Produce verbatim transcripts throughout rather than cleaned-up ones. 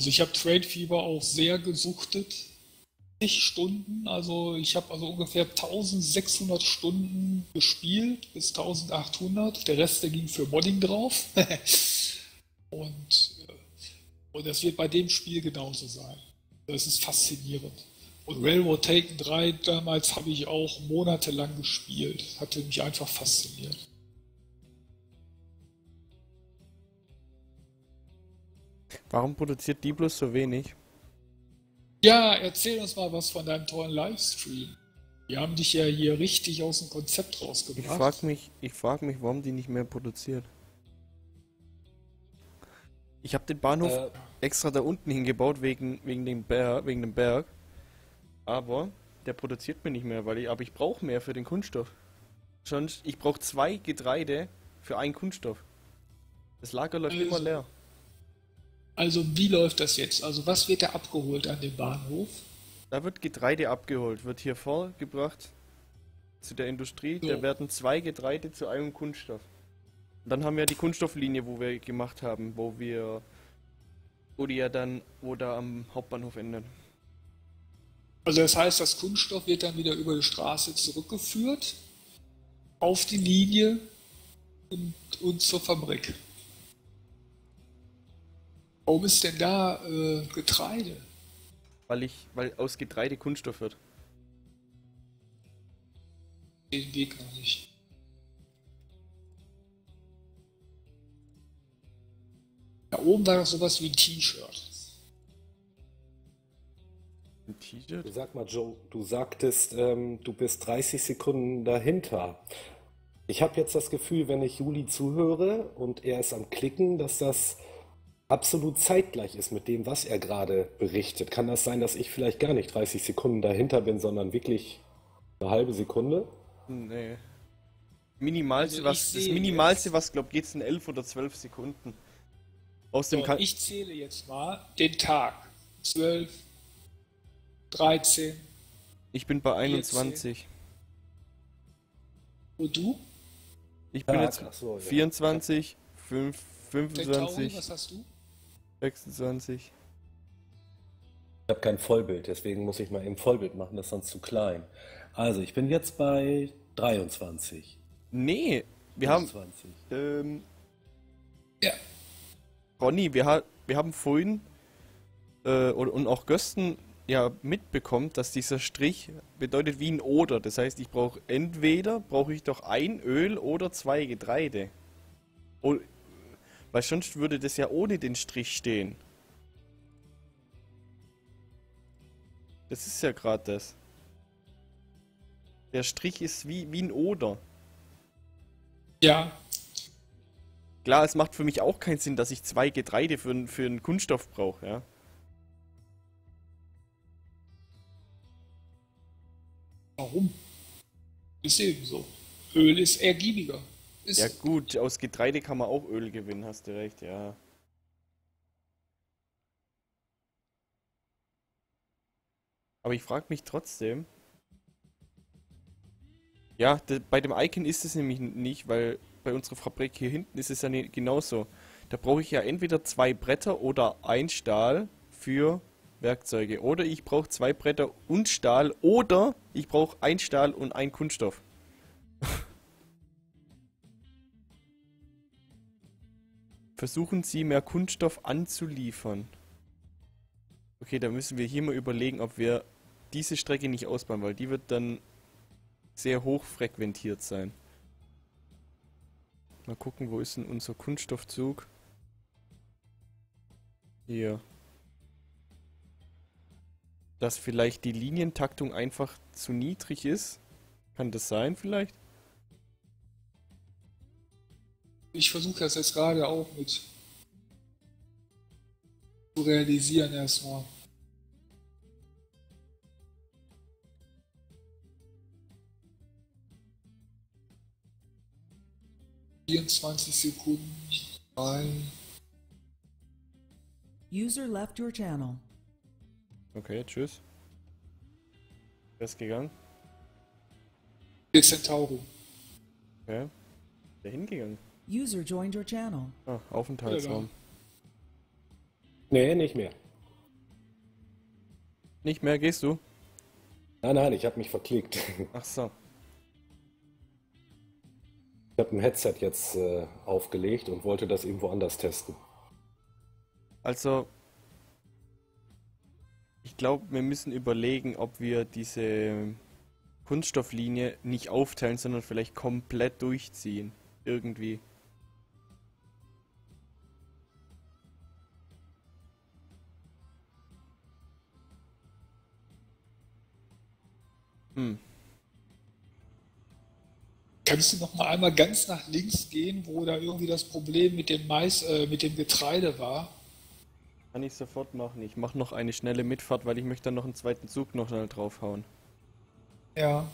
Also ich habe Trade Fever auch sehr gesuchtet. zig Stunden, also ich habe also ungefähr eintausendsechshundert Stunden gespielt bis eintausendachthundert. Der Rest, der ging für Modding drauf. Und, äh, und das wird bei dem Spiel genauso sein. Das ist faszinierend. Und Railroad Taken drei damals habe ich auch monatelang gespielt. Hatte mich einfach fasziniert. Warum produziert die bloß so wenig? Ja, erzähl uns mal was von deinem tollen Livestream. Die haben dich ja hier richtig aus dem Konzept Ich rausgebracht. frag mich, ich frag mich, warum die nicht mehr produziert. Ich habe den Bahnhof Äh, extra da unten hingebaut wegen, wegen dem Berg, wegen dem Berg. Aber der produziert mir nicht mehr, weil ich, aber ich brauche mehr für den Kunststoff. Schon, ich brauche zwei Getreide für einen Kunststoff. Das Lager läuft immer Also, leer. also wie läuft das jetzt? Also was wird da abgeholt an dem Bahnhof? Da wird Getreide abgeholt, wird hier vorgebracht zu der Industrie. Da So, werden zwei Getreide zu einem Kunststoff. Und dann haben wir die Kunststofflinie, wo wir gemacht haben, wo wir, wo die ja dann, wo da am Hauptbahnhof enden. also das heißt, das Kunststoff wird dann wieder über die Straße zurückgeführt auf die Linie und, und zur Fabrik. Warum ist denn da äh, Getreide? Weil ich, weil aus Getreide Kunststoff wird. Den Weg noch nicht. Da oben war doch sowas wie ein T-Shirt. Ein T-Shirt? Sag mal, Joe, du sagtest, ähm, du bist dreißig Sekunden dahinter. Ich habe jetzt das Gefühl, wenn ich Juli zuhöre und er ist am Klicken, dass das absolut zeitgleich ist mit dem, was er gerade berichtet. Kann das sein, dass ich vielleicht gar nicht dreißig Sekunden dahinter bin, sondern wirklich eine halbe Sekunde? Nee. Also Minimalste, ich was, das sehe Minimalste, jetzt, was glaub geht, sind elf oder zwölf Sekunden. Aus dem so, kan ich zähle jetzt mal den Tag. zwölf, dreizehn, Ich bin bei vierzehn. einundzwanzig. Und du? Ich bin Tag, jetzt ach so, ja. Ja. vierundzwanzig, fünf, Centauri, fünfundzwanzig, was hast du? sechsundzwanzig. Ich habe kein Vollbild, deswegen muss ich mal eben Vollbild machen, das ist sonst zu klein. Also, ich bin jetzt bei dreiundzwanzig, Nee, wir haben, fünfundzwanzig. ähm, Ja. Ronny, wir, ha wir haben vorhin äh, und, und auch Gösten ja mitbekommen, dass dieser Strich bedeutet wie ein Oder. Das heißt, ich brauche entweder brauche ich doch ein Öl oder zwei Getreide. O Weil sonst würde das ja ohne den Strich stehen. Das ist ja gerade das. Der Strich ist wie, wie ein Oder. Ja, Klar, es macht für mich auch keinen Sinn, dass ich zwei Getreide für, n- für einen Kunststoff brauche, ja. warum? Ist eben so. Öl ist ergiebiger. Ist Ja so. gut, aus Getreide kann man auch Öl gewinnen, hast du recht, ja. Aber ich frage mich trotzdem, ja, de, bei dem Icon ist es nämlich n- nicht, weil bei unserer Fabrik hier hinten ist es ja ne, genauso. Da brauche ich ja entweder zwei Bretter oder ein Stahl für Werkzeuge. Oder ich brauche zwei Bretter und Stahl oder ich brauche ein Stahl und ein Kunststoff. Versuchen Sie mehr Kunststoff anzuliefern. Okay, da müssen wir hier mal überlegen, ob wir diese Strecke nicht ausbauen, weil die wird dann sehr hoch frequentiert sein. Mal gucken, wo ist denn unser Kunststoffzug? Hier. Dass vielleicht die Linientaktung einfach zu niedrig ist? Kann das sein vielleicht? Ich versuche das jetzt gerade auch mit zu realisieren erstmal. vierundzwanzig Sekunden. drei. User left your channel. Okay, tschüss. Wer ist gegangen? Centauri. Okay. Der hingegangen? User joined your channel. Ah, Ja, da. Aufenthaltsraum. Nee, nicht mehr. Nicht mehr, gehst du? Nein, nein, ich habe mich verklickt. Ach so. Ich habe ein Headset jetzt äh, aufgelegt und wollte das irgendwo anders testen. Also, ich glaube, wir müssen überlegen, ob wir diese Kunststofflinie nicht aufteilen, sondern vielleicht komplett durchziehen. Irgendwie. Hm. Kannst du noch mal einmal ganz nach links gehen, wo da irgendwie das Problem mit dem Mais, äh, mit dem Getreide war? Kann ich sofort machen. Ich mache noch eine schnelle Mitfahrt, weil ich möchte dann noch einen zweiten Zug noch schnell draufhauen. Ja.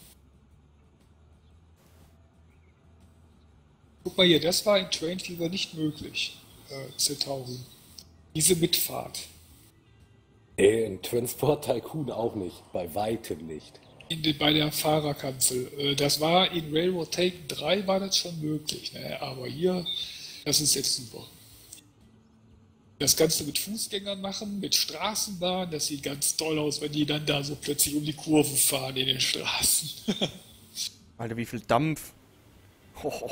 Guck mal hier, das war in Train Fever nicht möglich, äh, Centauri. Diese Mitfahrt. Nee, in Transport Tycoon auch nicht. Bei weitem nicht. In den, bei der Fahrerkanzel. Äh, das war in Railroad Taken drei war das schon möglich, ne? Aber hier, das ist jetzt super. Das Ganze mit Fußgängern machen, mit Straßenbahn, das sieht ganz toll aus, wenn die dann da so plötzlich um die Kurve fahren in den Straßen. Alter, wie viel Dampf. Hoho.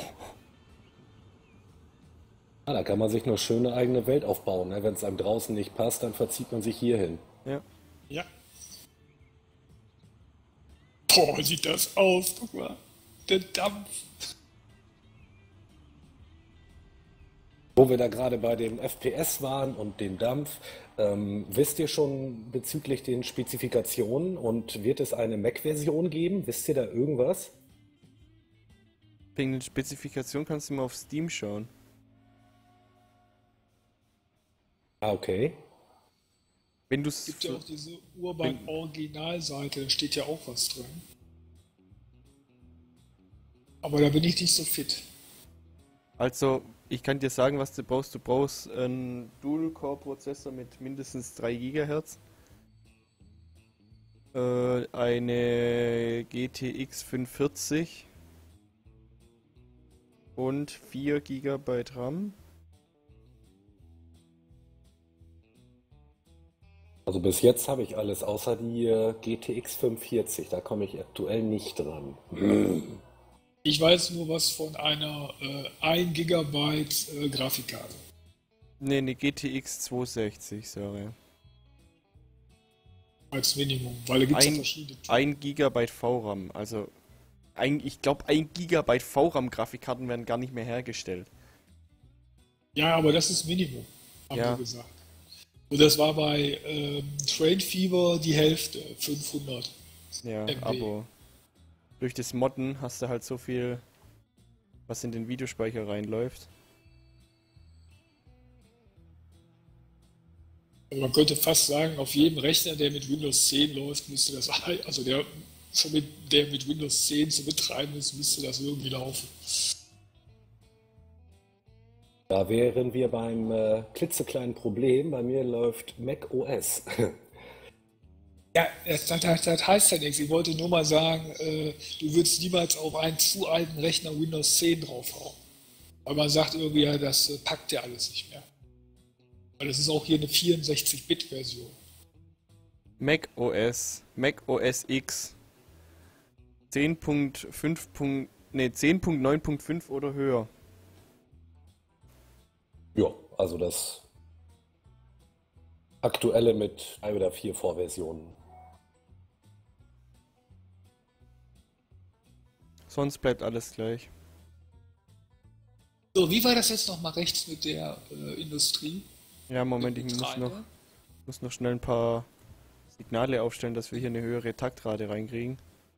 Ah, da kann man sich eine schöne eigene Welt aufbauen. Ne? Wenn es einem draußen nicht passt, dann verzieht man sich hier hin. Ja. Ja. Boah, sieht das aus, guck mal. Der Dampf. Wo wir da gerade bei dem F P S waren und dem Dampf, ähm, wisst ihr schon bezüglich den Spezifikationen und wird es eine Mac-Version geben? Wisst ihr da irgendwas? Wegen der Spezifikation kannst du mal auf Steam schauen. Ah, okay. Wenn du Es gibt ja auch diese Urban-Originalseite, da steht ja auch was drin. Aber da bin ich nicht so fit. Also, ich kann dir sagen, was du brauchst. Du brauchst einen Dual-Core-Prozessor mit mindestens drei Gigahertz. Äh, eine G T X fünfhundertvierzig und vier Gigabyte RAM. Also bis jetzt habe ich alles außer die äh, G T X fünfundvierzig. Da komme ich aktuell nicht dran. Ich weiß nur was von einer äh, ein Gigabyte äh, Grafikkarte. Ne, eine G T X zweihundertsechzig, sorry. Als Minimum, weil da gibt es ja Ein, verschiedene Typen. ein Gigabyte V RAM, also ein, ich glaube ein Gigabyte V RAM Grafikkarten werden gar nicht mehr hergestellt. Ja, aber das ist Minimum, haben Ja. wir gesagt. Und das war bei ähm, Train Fever die Hälfte, fünfhundert Ja, M B. aber durch das Modden hast du halt so viel, was in den Videospeicher reinläuft. Man könnte fast sagen, auf jedem Rechner, der mit Windows zehn läuft, müsste das, also der, schon mit, der mit Windows zehn zu betreiben ist, müsste das irgendwie laufen. Da wären wir beim äh, klitzekleinen Problem. Bei mir läuft Mac O S. Ja, das, das, das heißt ja nichts. Ich wollte nur mal sagen, äh, du würdest niemals auf einen zu alten Rechner Windows zehn draufhauen. Weil man sagt irgendwie, ja, das äh, packt ja alles nicht mehr. Weil das ist auch hier eine vierundsechzig Bit Version. Mac O S, Mac O S X zehn Punkt fünf. Ne, zehn Punkt neun Punkt fünf oder höher. Ja, also das aktuelle mit drei oder vier Vorversionen. Sonst bleibt alles gleich. So, wie war das jetzt nochmal rechts mit der äh, Industrie? Ja, Moment, ich Mit muss Getreide? noch, muss noch schnell ein paar Signale aufstellen, dass wir hier eine höhere Taktrate reinkriegen.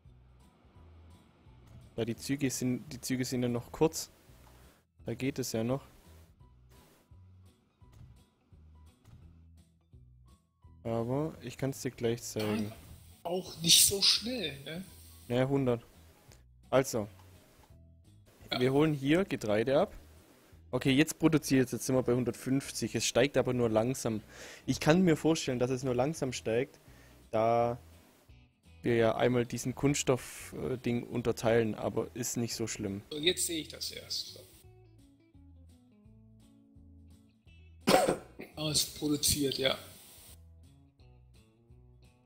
Weil die Züge sind, die Züge sind ja noch kurz. Da geht es ja noch. Aber ich kann es dir gleich zeigen. Auch nicht so schnell, ne? Ja, hundert. Also, wir holen hier Getreide ab. Okay, jetzt produziert es, jetzt sind wir bei hundertfünfzig. Es steigt aber nur langsam. Ich kann mir vorstellen, dass es nur langsam steigt, da wir ja einmal diesen Kunststoff-Ding unterteilen, aber ist nicht so schlimm. So, jetzt sehe ich das erst. Ah, es produziert, ja.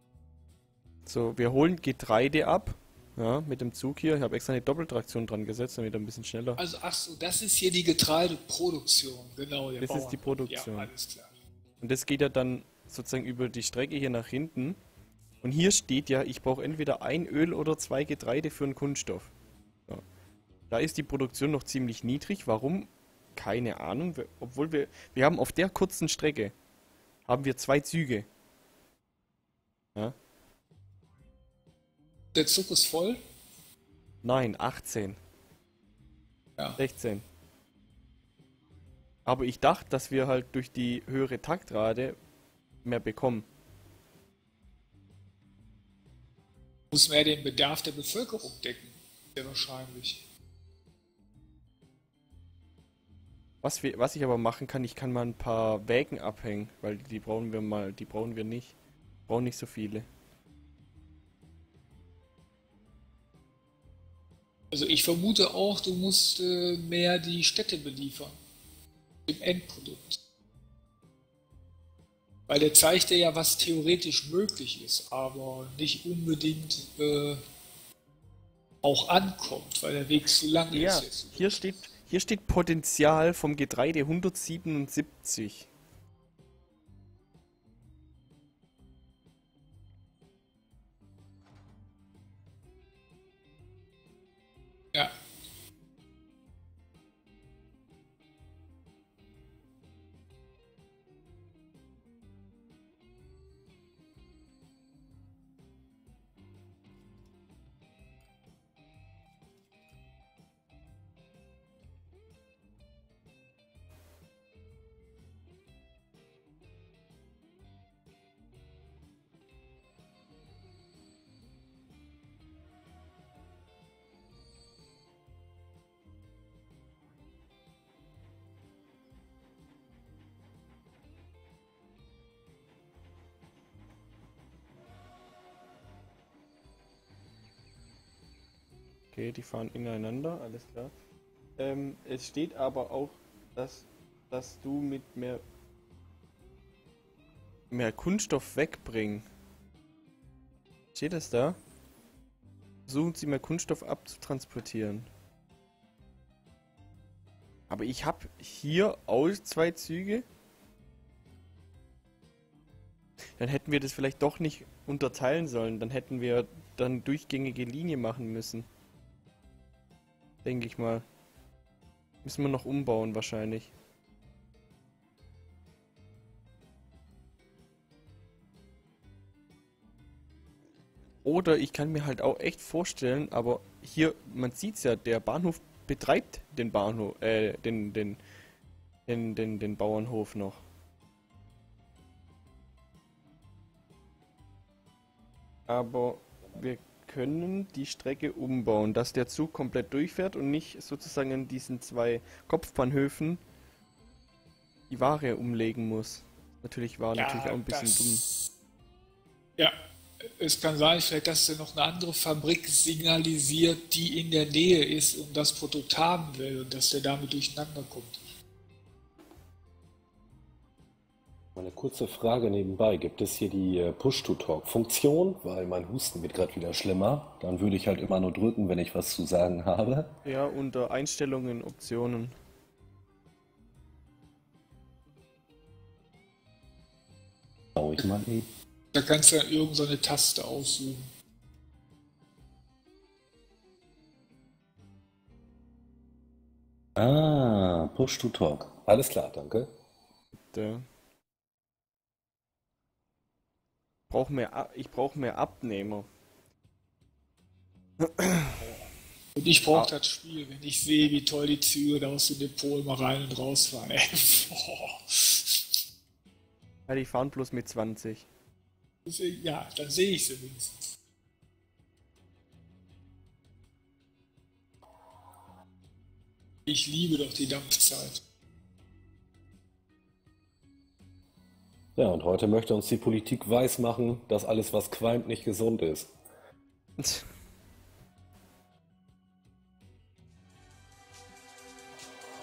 So, wir holen Getreide ab. Ja, mit dem Zug hier. Ich habe extra eine Doppeltraktion dran gesetzt, damit er ein bisschen schneller. Also, ach so, das ist hier die Getreideproduktion, genau. Der Das ist die Bauernhof. Produktion. Ja, alles klar. Und das geht ja dann sozusagen über die Strecke hier nach hinten. Und hier steht ja, ich brauche entweder ein Öl oder zwei Getreide für einen Kunststoff. Ja. Da ist die Produktion noch ziemlich niedrig. Warum? Keine Ahnung. Wir- Obwohl wir, wir haben auf der kurzen Strecke, haben wir zwei Züge. Ja? Der Zug ist voll. Nein, achtzehn. Ja. sechzehn. Aber ich dachte, dass wir halt durch die höhere Taktrate mehr bekommen. Muss mehr den Bedarf der Bevölkerung decken. Sehr wahrscheinlich. Was wir, was ich aber machen kann, ich kann mal ein paar Wägen abhängen, weil die brauchen wir mal, die brauchen wir nicht. Brauchen nicht so viele. Also ich vermute auch, du musst äh, mehr die Städte beliefern. Im Endprodukt. Weil der zeigt dir ja, was theoretisch möglich ist, aber nicht unbedingt äh, auch ankommt, weil der Weg zu lang Ja, ist jetzt. hier steht, hier steht Potenzial vom Getreide hundertsiebenundsiebzig. Ja. Okay, die fahren ineinander, alles klar. Ähm, es steht aber auch, dass, dass du mit mehr, mehr Kunststoff wegbringen. Steht das da? Versuchen sie mehr Kunststoff abzutransportieren. Aber ich habe hier auch zwei Züge. Dann hätten wir das vielleicht doch nicht unterteilen sollen. Dann hätten wir dann durchgängige Linie machen müssen. Denke ich mal. Müssen wir noch umbauen wahrscheinlich. Oder ich kann mir halt auch echt vorstellen, aber hier, man sieht's ja, der Bahnhof betreibt den Bahnhof, äh, den, den, den, den, den Bauernhof noch. Aber wir können die Strecke umbauen, dass der Zug komplett durchfährt und nicht sozusagen in diesen zwei Kopfbahnhöfen die Ware umlegen muss. Natürlich war natürlich auch ein bisschen dumm. das, Ja, es kann sein, vielleicht, dass er noch eine andere Fabrik signalisiert, die in der Nähe ist und das Produkt haben will und dass der damit durcheinander kommt. Eine kurze Frage nebenbei. Gibt es hier die äh, Push-to-Talk-Funktion? Weil mein Husten wird gerade wieder schlimmer. Dann würde ich halt immer nur drücken, wenn ich was zu sagen habe. Ja, unter Einstellungen, Optionen. Schau ich mal eben. Da kannst du dann irgendeine so eine Taste aussuchen. Ah, Push-to-Talk. Alles klar, danke. Der brauch mehr, A- ich brauche mehr Abnehmer. Und ich Ah. brauche das Spiel, wenn ich sehe, wie toll die Züge da aus dem Depot immer rein und raus fahren. Ey, boah. Ja, die fahren bloß mit zwanzig. Deswegen, ja, dann sehe ich sie wenigstens. Ich liebe doch die Dampfzeit. Ja, und heute möchte uns die Politik weismachen, dass alles, was qualmt, nicht gesund ist.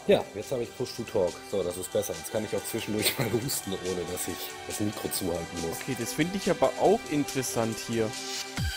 Ja, jetzt habe ich Push-to-Talk. So, das ist besser. Jetzt kann ich auch zwischendurch mal husten, ohne dass ich das Mikro zuhalten muss. Okay, das finde ich aber auch interessant hier.